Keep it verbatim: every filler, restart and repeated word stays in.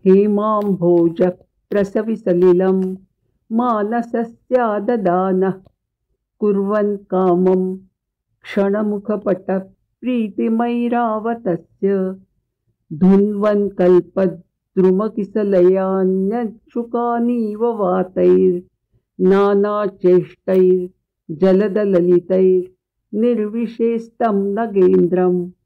हेमाम्भोजः प्रसविसलिलं मानसस्याददानः कुर्वन् कामं क्षणमुखपटः प्रीतिमैरावतस्य धुन्वन् कल्पद्रुमकिसलयान्यच्छुकानीव वातैर्नानाचेष्टैर्जलदललितैर्निर्विशेस्तं नगेन्द्रम्